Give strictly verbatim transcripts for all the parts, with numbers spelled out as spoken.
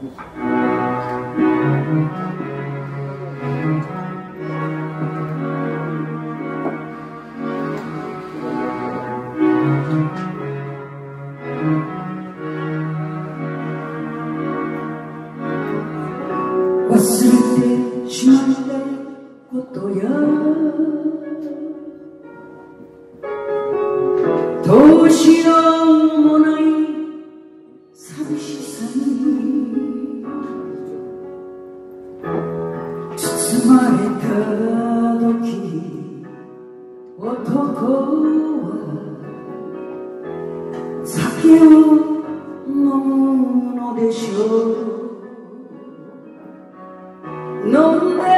忘れてしまったことやどうしようもない寂しさに包まれた時、男は酒を飲むのでしょう。飲んで飲んで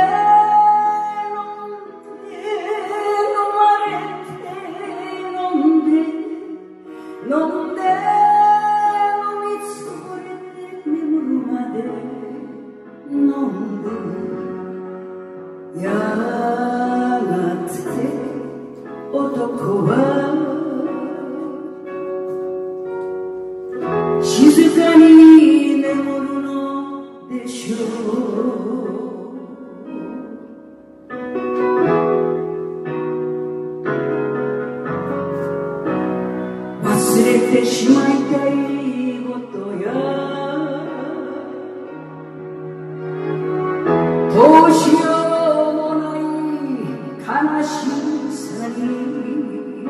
飲まれて飲んで飲んで飲みつぶれて眠るまで飲んで、やがて男は静かに眠るのでしょう。忘れてしまいたいことやどうしようもない悲しさに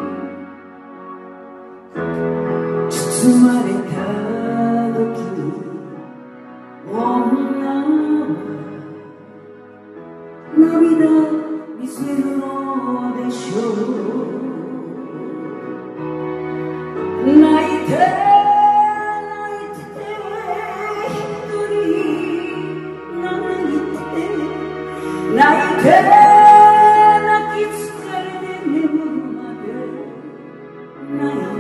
包まれた時、女は涙見せるのでしょう。泣いて泣いて一人泣いて泣いて泣き疲れて眠るまで泣い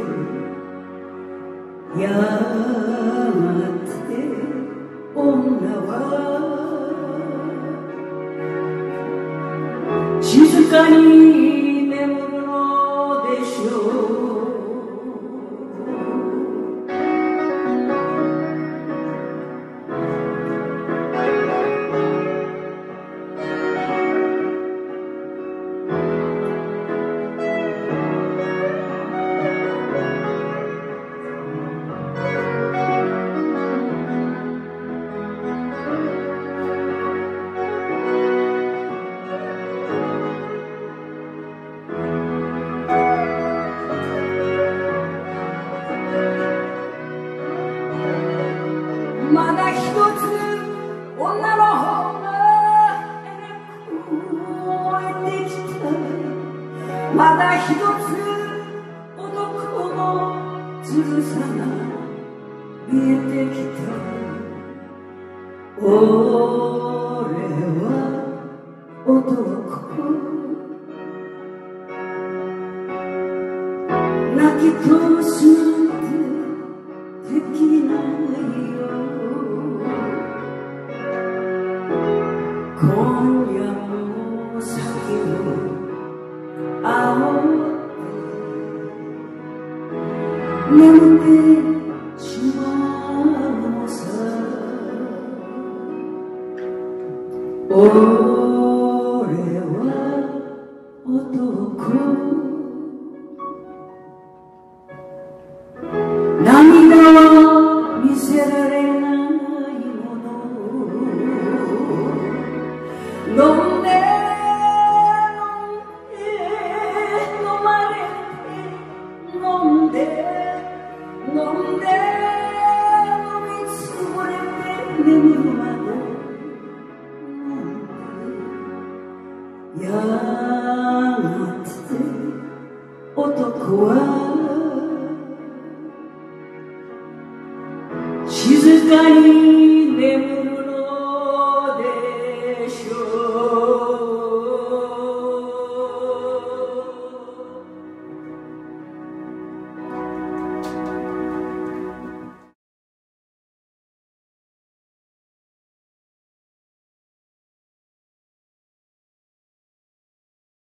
て、やがて女は静かに眠るのでしょう。まだ一つ女の方が燃えてきた。まだ一つ男のつるさが見えてきた。俺は男、泣き通すなんてできないよ。今夜も先を仰って眠ってしまうのさ。俺は男、涙は見せられないもの。飲んで飲んで飲まれて飲んで飲んで飲みつぶれて眠る